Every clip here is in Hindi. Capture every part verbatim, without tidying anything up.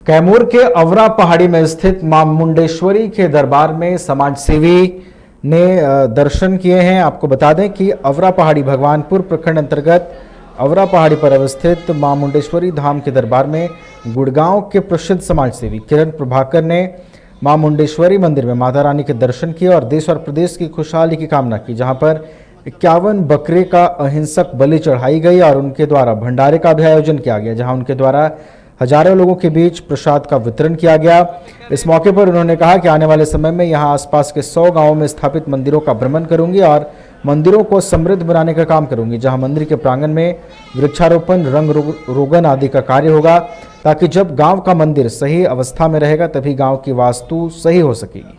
कैमूर के अवरा पहाड़ी में स्थित मां मुंडेश्वरी के दरबार में समाज सेवी ने दर्शन किए हैं। आपको बता दें कि अवरा पहाड़ी भगवानपुर प्रखंड अंतर्गत अवरा पहाड़ी पर अवस्थित मां मुंडेश्वरी धाम के दरबार में गुड़गांव के प्रसिद्ध समाज सेवी किरण प्रभाकर ने मां मुंडेश्वरी मंदिर में माता रानी के दर्शन किए और देश और प्रदेश की खुशहाली की कामना की, जहां पर इक्यावन बकरे का अहिंसक बलि चढ़ाई गई और उनके द्वारा भंडारे का भी आयोजन किया गया, जहां उनके द्वारा हजारों लोगों के बीच प्रसाद का वितरण किया गया। इस मौके पर उन्होंने कहा कि आने वाले समय में यहां आसपास के सौ गांवों में स्थापित मंदिरों का भ्रमण करूंगी और मंदिरों को समृद्ध बनाने का काम करूंगी, जहां मंदिर के प्रांगण में वृक्षारोपण, रंग रोगन आदि का कार्य होगा, ताकि जब गांव का मंदिर सही अवस्था में रहेगा तभी गांव की वास्तु सही हो सकेगी।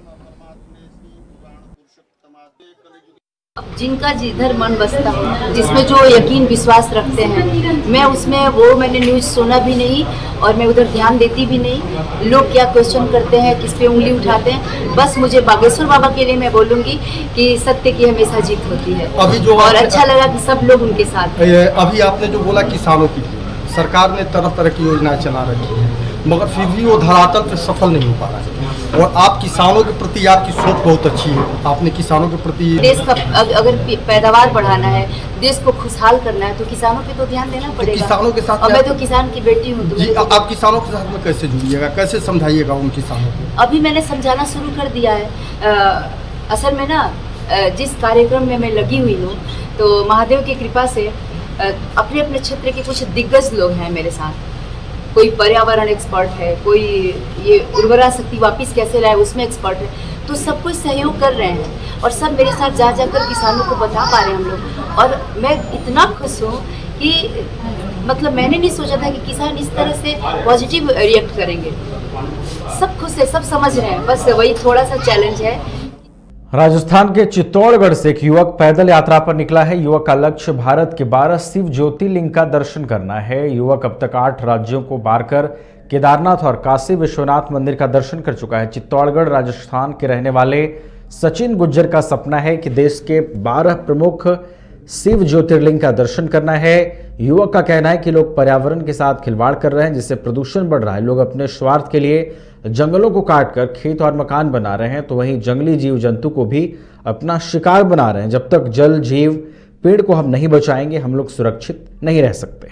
जिनका जिधर मन बसता हो, जिसमें जो यकीन विश्वास रखते हैं, मैं उसमें वो मैंने न्यूज़ सुना भी नहीं और मैं उधर ध्यान देती भी नहीं। लोग क्या क्वेश्चन करते हैं, किस पे उंगली उठाते हैं, बस मुझे बागेश्वर बाबा के लिए मैं बोलूँगी कि सत्य की हमेशा जीत होती है। अभी जो और अच्छा लगा कि सब लोग उनके साथ हैं। अभी आपने जो बोला किसानों की, सरकार ने तरह तरह की योजनाएं चला रखी है, मगर फिर भी वो धरातल पे सफल नहीं हो पा रहा है। और आप किसानों के प्रति आपकी सोच बहुत अच्छी है। आपने किसानों के प्रति देश का अगर पैदावार बढ़ाना है, देश को खुशहाल करना है, तो किसानों पे तो ध्यान देना पड़ेगा। तो किसानों के साथ, अब मैं तो किसान की बेटी हूँ। जी, तो आप किसानों के साथ में कैसे जुड़िएगा, कैसे समझाइएगा उन किसानों को? अभी मैंने समझाना शुरू कर दिया है। आ, असल में ना, जिस कार्यक्रम में मैं लगी हुई हूँ, तो महादेव की कृपा से अपने अपने क्षेत्र के कुछ दिग्गज लोग हैं मेरे साथ। कोई पर्यावरण एक्सपर्ट है, कोई ये उर्वरा शक्ति वापस कैसे लाए उसमें एक्सपर्ट है, तो सब कुछ सहयोग कर रहे हैं और सब मेरे साथ जा जाकर किसानों को बता पा रहे हैं हम लोग। और मैं इतना खुश हूँ कि मतलब मैंने नहीं सोचा था कि किसान इस तरह से पॉजिटिव रिएक्ट करेंगे। सब खुश है, सब समझ रहे हैं, बस वही थोड़ा सा चैलेंज है। राजस्थान के चित्तौड़गढ़ से एक युवक पैदल यात्रा पर निकला है। युवक का लक्ष्य भारत के बारह शिव ज्योतिर्लिंग का दर्शन करना है। युवक अब तक आठ राज्यों को पार कर केदारनाथ और काशी विश्वनाथ मंदिर का दर्शन कर चुका है। चित्तौड़गढ़ राजस्थान के रहने वाले सचिन गुज्जर का सपना है कि देश के बारह प्रमुख शिव ज्योतिर्लिंग का दर्शन करना है। युवक का कहना है कि लोग पर्यावरण के साथ खिलवाड़ कर रहे हैं, जिससे प्रदूषण बढ़ रहा है। लोग अपने स्वार्थ के लिए जंगलों को काटकर खेत और मकान बना रहे हैं, तो वहीं जंगली जीव जंतु को भी अपना शिकार बना रहे हैं। जब तक जल, जीव, पेड़ को हम नहीं बचाएंगे, हम लोग सुरक्षित नहीं रह सकते।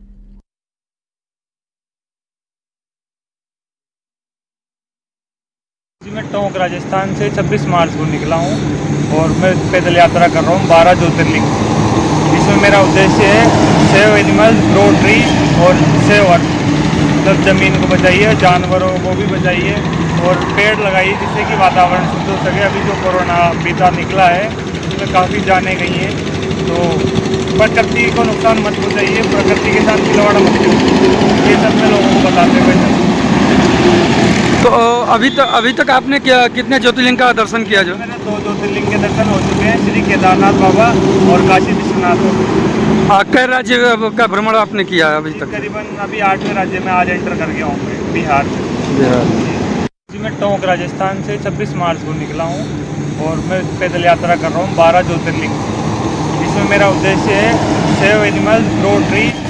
मैं टोंक राजस्थान से छब्बीस मार्च को निकला हूँ और मैं पैदल यात्रा कर रहा हूँ बारह ज्योतिर्लिंग। इसमें मेरा उद्देश्य है सेव एनिमल, ग्रो ट्री और सेव अर्थ, मतलब ज़मीन को बचाइए, जानवरों को भी बचाइए और पेड़ लगाइए, जिससे कि वातावरण शुद्ध हो सके। अभी जो कोरोना बीता निकला है उसमें काफ़ी जाने गई हैं, तो प्रकृति को नुकसान मत पहुँचाइए, प्रकृति के साथ खिलवाड़ मत कीजिए, ये सब मैं लोगों को बताते हुए। तो अभी तक अभी तक आपने क्या कितने ज्योतिर्लिंग का दर्शन किया? जो मैंने दो ज्योतिर्लिंग के दर्शन हो चुके हैं, श्री केदारनाथ बाबा और काशी विश्वनाथ। कई राज्य का भ्रमण आपने किया है अभी तक? करीबन अभी आठवें राज्य में आज एंटर कर गया हूँ, बिहार से। बिहार जी, मैं टोंक राजस्थान से छब्बीस मार्च को निकला हूँ और मैं पैदल यात्रा कर रहा हूँ बारह ज्योतिर्लिंग। इसमें मेरा उद्देश्य है सेव एनिमल, ग्रो ट्री